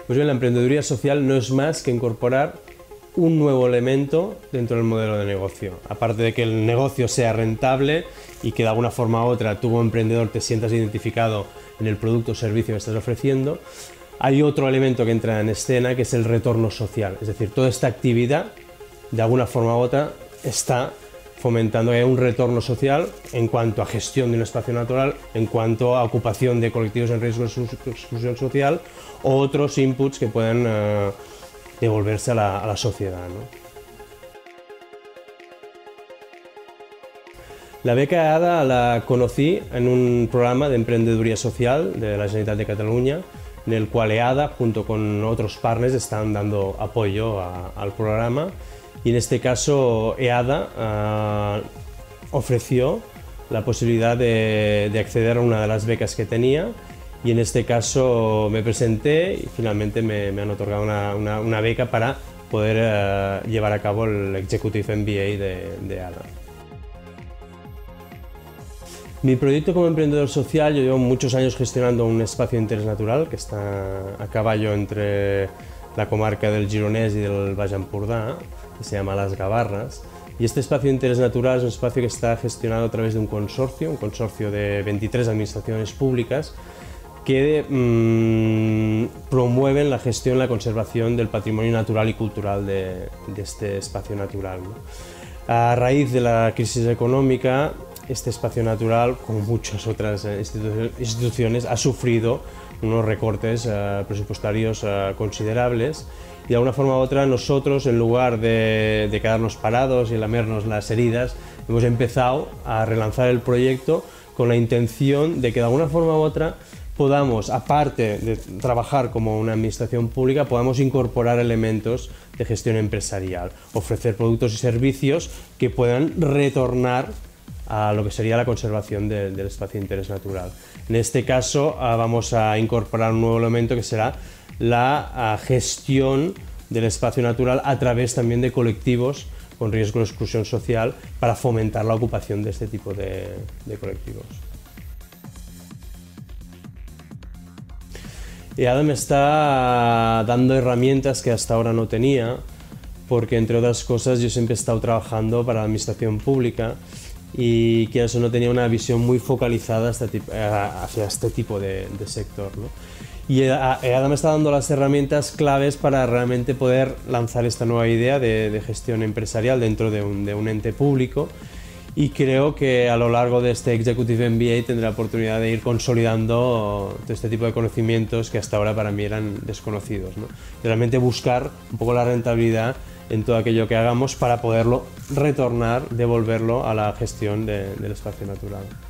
Pues bien, la emprendeduría social no es más que incorporar un nuevo elemento dentro del modelo de negocio. Aparte de que el negocio sea rentable y que de alguna forma u otra tú como emprendedor te sientas identificado en el producto o servicio que estás ofreciendo, hay otro elemento que entra en escena, que es el retorno social. Es decir, toda esta actividad de alguna forma u otra está fomentando que haya un retorno social en cuanto a gestión de un espacio natural, en cuanto a ocupación de colectivos en riesgo de exclusión social o otros inputs que puedan devolverse a la sociedad, ¿no? La beca ADA la conocí en un programa de emprendeduría social de la Generalitat de Cataluña, en el cual EADA, junto con otros partners, están dando apoyo al programa. Y en este caso EADA ofreció la posibilidad de acceder a una de las becas que tenía, y en este caso me presenté y finalmente me han otorgado una beca para poder llevar a cabo el Executive MBA de EADA. Mi proyecto como emprendedor social, yo llevo muchos años gestionando un espacio de interés natural que está a caballo entre la comarca del Gironès y del Baix Empordà, que se llama Las Gavarras. Y este espacio de interés natural es un espacio que está gestionado a través de un consorcio de 23 administraciones públicas que promueven la gestión y la conservación del patrimonio natural y cultural de este espacio natural, ¿no? A raíz de la crisis económica, este espacio natural, como muchas otras instituciones, ha sufrido unos recortes presupuestarios considerables, y de alguna forma u otra nosotros, en lugar de quedarnos parados y lamernos las heridas, hemos empezado a relanzar el proyecto con la intención de que de alguna forma u otra podamos, aparte de trabajar como una administración pública, podamos incorporar elementos de gestión empresarial, ofrecer productos y servicios que puedan retornar a lo que sería la conservación del espacio de interés natural. En este caso vamos a incorporar un nuevo elemento que será la gestión del espacio natural a través también de colectivos con riesgo de exclusión social, para fomentar la ocupación de este tipo de colectivos. EADA me está dando herramientas que hasta ahora no tenía, porque entre otras cosas yo siempre he estado trabajando para la administración pública y que eso no tenía una visión muy focalizada hacia este tipo de sector, ¿no? Y EADA me está dando las herramientas claves para realmente poder lanzar esta nueva idea de gestión empresarial dentro de un ente público, y creo que a lo largo de este Executive MBA tendré la oportunidad de ir consolidando todo este tipo de conocimientos que hasta ahora para mí eran desconocidos, ¿no? Realmente buscar un poco la rentabilidad en todo aquello que hagamos para poderlo retornar, devolverlo a la gestión del espacio natural.